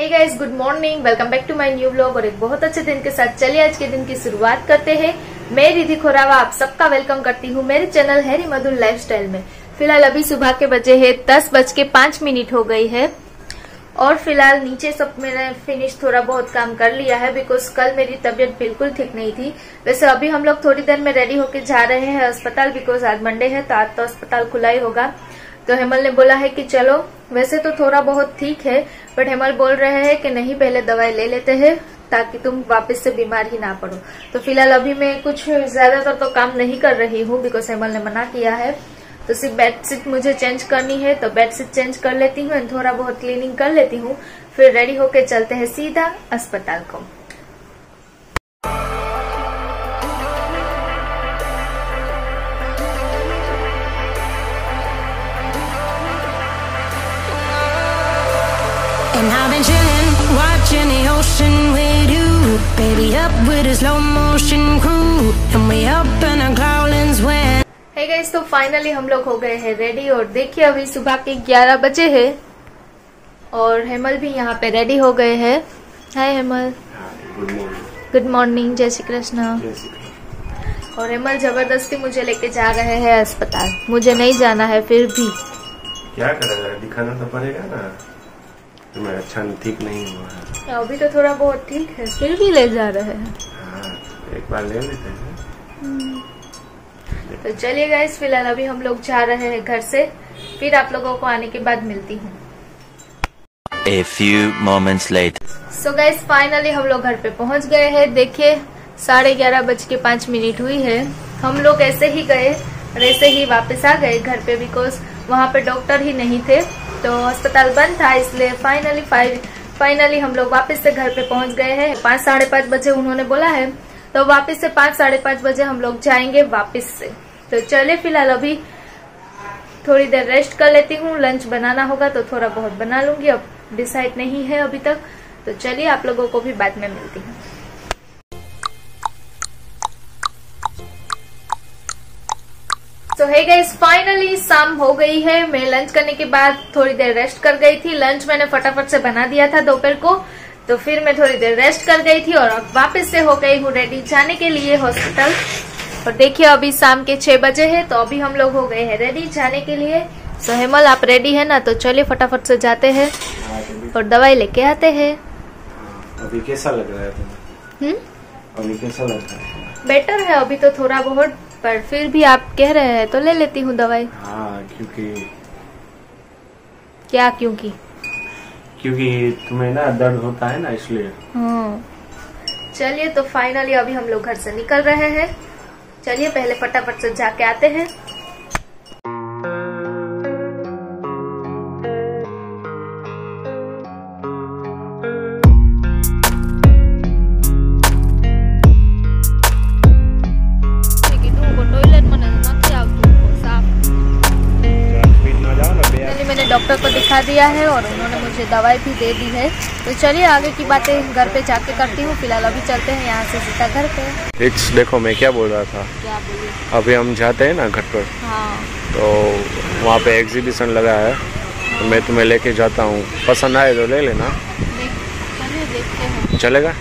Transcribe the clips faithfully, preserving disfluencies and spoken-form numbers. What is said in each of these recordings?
Hey guys, good morning, welcome back to my new vlog. और एक बहुत अच्छे दिन के साथ चलिए आज के दिन की शुरुआत करते हैं। मैं रिधि खोरावा आप सबका वेलकम करती हूँ मेरे चैनल हैरी मधुर लाइफस्टाइल में। फिलहाल अभी सुबह के बजे है दस बज के पांच मिनट हो गई है और फिलहाल नीचे सब मैंने फिनिश थोड़ा बहुत काम कर लिया है बिकॉज कल मेरी तबीयत बिल्कुल ठीक नहीं थी। वैसे अभी हम लोग थोड़ी देर में रेडी होके जा रहे हैं अस्पताल बिकॉज आज मंडे है तो आज तो अस्पताल खुला ही होगा। तो हेमल ने बोला है कि चलो, वैसे तो थोड़ा बहुत ठीक है बट हेमल बोल रहे हैं कि नहीं पहले दवाई ले लेते हैं ताकि तुम वापस से बीमार ही ना पड़ो। तो फिलहाल अभी मैं कुछ ज्यादातर तो काम नहीं कर रही हूँ बिकॉज हेमल ने मना किया है। तो सिर्फ बेडशीट मुझे चेंज करनी है तो बेडशीट चेंज कर लेती हूँ, थोड़ा बहुत क्लीनिंग कर लेती हूँ, फिर रेडी होके चलते हैं सीधा अस्पताल को। And I've been chillin', watching the ocean with you, baby, up with a slow motion crew, and we up in our clouds when. Hey guys, तो फाइनली हम लोग हो गए हैं रेडी और देखिए अभी सुबह के ग्यारह बजे है और हेमल भी यहाँ पे रेडी हो गए हैं। Hi Hemal, good morning. Good morning, जय श्री कृष्ण। और हेमल जबरदस्ती मुझे लेके जा रहे हैं अस्पताल, मुझे नहीं जाना है फिर भी। क्या करेगा, दिखाना तो पड़ेगा ना, तुम्हें अच्छा ठीक नहीं हुआ है। अभी तो थोड़ा बहुत ठीक है फिर भी ले जा रहे हैं। हाँ, एक बार ले लेते हैं। तो चलिए गाइस, फिलहाल अभी हम लोग जा रहे हैं घर से, फिर आप लोगों को आने के बाद मिलती हूँ। A few moments later. So guys, finally हम लोग घर पे पहुँच गए हैं। देखिए साढ़े ग्यारह बज के पाँच मिनट हुई है। हम लोग ऐसे ही गए और ऐसे ही वापस आ गए घर पे बिकॉज वहाँ पे डॉक्टर ही नहीं थे तो अस्पताल बंद था, इसलिए फाइनली फाइनली हम लोग वापस से घर पे पहुंच गए हैं। पाँच साढ़े पाँच बजे उन्होंने बोला है तो वापस से पाँच साढ़े पाँच बजे हम लोग जाएंगे वापस से। तो चले फिलहाल अभी थोड़ी देर रेस्ट कर लेती हूँ, लंच बनाना होगा तो थोड़ा बहुत बना लूंगी, अब डिसाइड नहीं है अभी तक। तो चलिए आप लोगों को भी बाद में मिलती हूँ। तो है गाइस, फाइनली शाम हो गई है। मैं लंच करने के बाद थोड़ी देर रेस्ट कर गई थी। लंच मैंने फटाफट से बना दिया था दोपहर को, तो फिर मैं थोड़ी देर रेस्ट कर गई थी और अब वापस से हो गई हूँ रेडी जाने के लिए हॉस्पिटल। और देखिए अभी शाम के छह बजे है तो अभी हम लोग हो गए हैं रेडी जाने के लिए। तो हेमल आप रेडी है ना, तो चलिए फटाफट से जाते हैं और दवाई लेके आते हैं। अभी कैसा लग रहा है तुम्हें? हम्म, अभी कैसा लग रहा है? बेटर है अभी तो थोड़ा बहुत, पर फिर भी आप कह रहे हैं तो ले लेती हूँ दवाई। हाँ, क्योंकि क्या क्योंकि क्योंकि तुम्हें ना दर्द होता है ना, इसलिए। हाँ, चलिए तो फाइनली अभी हम लोग घर से निकल रहे हैं। चलिए पहले फटाफट से जाके आते हैं। मैंने डॉक्टर को दिखा दिया है और उन्होंने मुझे दवाई भी दे दी है। तो चलिए आगे की बातें घर पे जाके करती हूँ। फिलहाल अभी चलते हैं यहाँ से सीधा घर पे। इट्स देखो मैं क्या बोल रहा था। क्या बोलिए? अभी हम जाते हैं ना घर पर। हाँ। तो वहाँ पे एग्जीबिशन लगा है। हाँ। तो मैं तुम्हें लेके जाता हूँ, पसंद आए तो ले लेना। चलिए देखते हैं। चलेगा?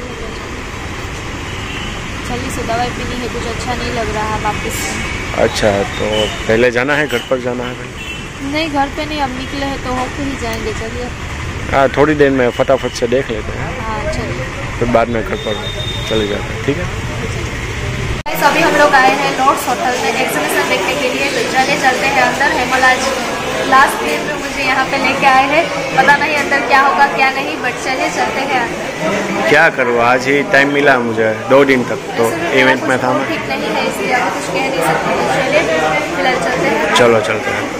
चलिए से दवाई पीनी है, कुछ अच्छा नहीं लग रहा है वापस से। अच्छा, तो पहले जाना है घर पर जाना है भाई? नहीं, घर पे नहीं, अब निकले हैं तो होके ही जाएंगे। चलिए हाँ, थोड़ी देर में फटाफट से देख लेते हैं। हाँ चलिए, फिर बाद में घर पर चले जाते हैं, ठीक है? अभी हम लोग आए हैं नोट्स होटल में एग्जीबिशन देखने के लिए। तो चले चलते हैं अंदर। हेमल आज लास्ट दिन में मुझे यहाँ पे लेके आए हैं, पता नहीं अंदर क्या होगा क्या नहीं, बट चलिए चलते हैं। क्या करूँ, आज ही टाइम मिला मुझे, दो दिन तक तो इवेंट में था मैं। ठीक नहीं है इसलिए अभी कुछ कह नहीं सकते। चलिए फिलहाल चलते हैं। चलो चलते हैं।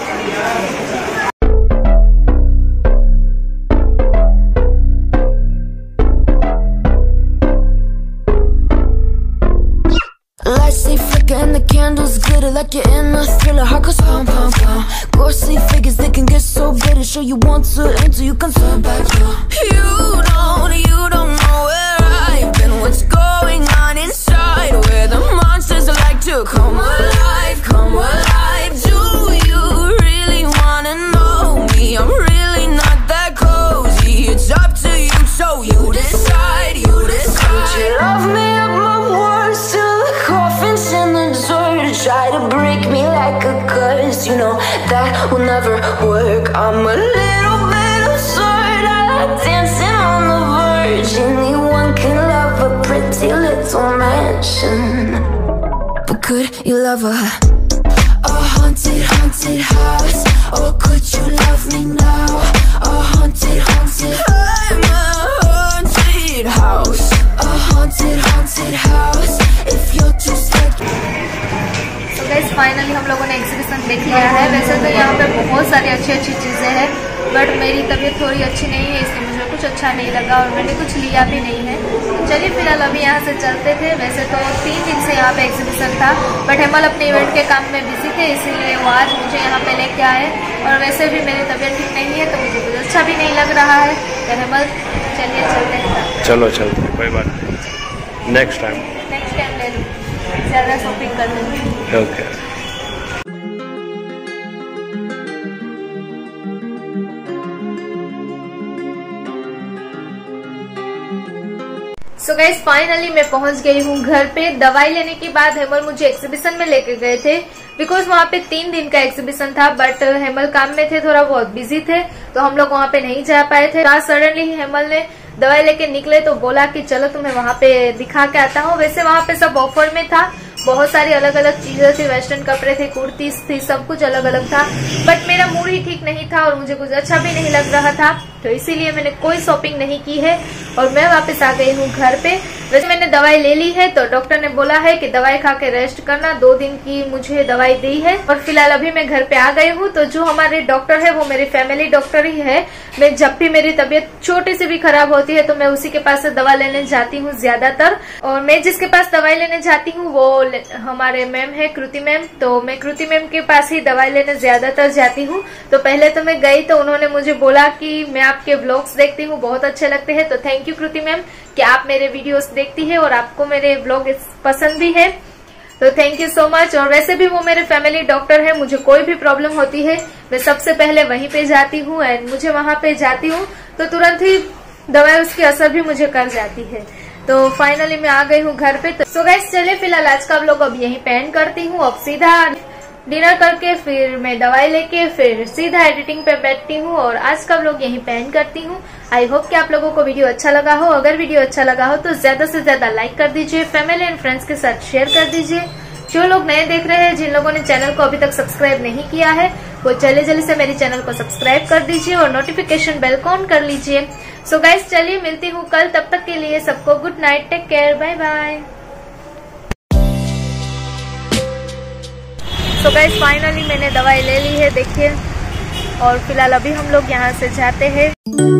And the candles glitter like you're in a thriller. Heart goes pum pum pum. Ghostly figures, they can get so bitter. Show you want to enter, you can turn back. You don't, you don't know where I've been. What's going on inside? Where the monsters like to come alive, come alive. Do you really wanna know me? I'm really not that cozy. It's It's up to you, so you decide, you decide. Could you love me at my worst till the coffin's in the dirt? Try to break me like a curse, you know that will never work. I'm a little bit absurd, I like dancing on the verge. Anyone can love a pretty little mansion, but could you love a, a haunted, haunted house? Or could you love me now? A haunted, haunted, I'm a haunted house. A haunted, haunted house. If you're too scared. तो guys finally हम लोगों ने exhibition देख लिया है। वैसे तो यहाँ पे बहुत सारी अच्छी अच्छी चीज़ें हैं, बट मेरी तबीयत थोड़ी अच्छी नहीं है, इसलिए मुझे कुछ अच्छा नहीं लगा और मैंने कुछ लिया भी नहीं है। चलिए फिलहाल अभी यहाँ से चलते थे। वैसे तो तीन दिन से यहाँ पे एग्जीबिशन था, बट हेमल अपने इवेंट के काम में बिजी थे, इसीलिए वो आज मुझे यहाँ पे लेके आए। और वैसे भी मेरी तबीयत ठीक नहीं है, तो मुझे कुछ अच्छा भी नहीं लग रहा है। तो हेमल चलिए चलते हैं। चलो चलते हैं, कोई बात नहीं, नेक्स्ट टाइम नेक्स्ट टाइम ले लूँ, ज़्यादा शॉपिंग कर लूँगी। ओके। सो गाइस फाइनली मैं पहुंच गई हूँ घर पे। दवाई लेने के बाद हेमल मुझे एग्जीबिशन में लेके गए थे, बिकॉज वहाँ पे तीन दिन का एग्जीबिशन था, बट हेमल काम में थे, थोड़ा बहुत बिजी थे, तो हम लोग वहाँ पे नहीं जा पाए थे। सडनली हेमल ने दवाई लेके निकले तो बोला कि चलो तुम्हें वहाँ पे दिखा के आता हूँ। वैसे वहाँ पे सब ऑफर में था, बहुत सारी अलग अलग चीजें थी, वेस्टर्न कपड़े थे, कुर्तीज थी, सब कुछ अलग अलग था, बट मेरा मूड ही ठीक नहीं था और मुझे कुछ अच्छा भी नहीं लग रहा था, तो इसीलिए मैंने कोई शॉपिंग नहीं की है और मैं वापस आ गई हूँ घर पे। वैसे मैंने दवाई ले ली है, तो डॉक्टर ने बोला है कि दवाई खा के रेस्ट करना, दो दिन की मुझे दवाई दी है। और फिलहाल अभी मैं घर पे आ गई हूँ। तो जो हमारे डॉक्टर है वो मेरी फैमिली डॉक्टर ही है। मैं जब भी मेरी तबीयत छोटी सी भी खराब होती है तो मैं उसी के पास से दवा लेने जाती हूँ ज्यादातर। और मैं जिसके पास दवाई लेने जाती हूँ वो हमारे मैम है, कृति मैम, तो मैं कृति मैम के पास ही दवाई लेने ज्यादातर जाती हूँ। तो पहले तो मैं गई तो उन्होंने मुझे बोला कि मैं आपके व्लॉग्स देखती हूँ, बहुत अच्छे लगते हैं, तो थैंक यू कृति मैम कि आप मेरे वीडियोस देखती है और आपको मेरे व्लॉग पसंद भी है, तो थैंक यू सो मच। और वैसे भी वो मेरे फैमिली डॉक्टर है, मुझे कोई भी प्रॉब्लम होती है मैं सबसे पहले वहीं पे जाती हूँ एंड मुझे वहां पे जाती हूँ तो तुरंत ही दवाई उसकी असर भी मुझे कर जाती है। तो फाइनली मैं आ गई हूँ घर पे। तो सो गाइस चलिए फिलहाल आज का व्लॉग अब यहीं पे एंड करती हूँ। अब सीधा डिनर करके फिर मैं दवाई लेके फिर सीधा एडिटिंग पे बैठती हूँ और आज का व्लॉग यहीं पे एंड करती हूँ। आई होप कि आप लोगों को वीडियो अच्छा लगा हो। अगर वीडियो अच्छा लगा हो तो ज्यादा से ज्यादा लाइक कर दीजिए, फैमिली एंड फ्रेंड्स के साथ शेयर कर दीजिए। जो लोग नए देख रहे हैं, जिन लोगों ने चैनल को अभी तक सब्सक्राइब नहीं किया है, वो जल्दी जल्दी से मेरे चैनल को सब्सक्राइब कर दीजिए और नोटिफिकेशन बेल को ऑन कर लीजिए। सो गाइस चलिए मिलती हूँ कल, तब तक के लिए सबको good night, take care, bye bye. So guys finally मैंने दवाई ले ली है, देखिए, और फिलहाल अभी हम लोग यहाँ से जाते हैं।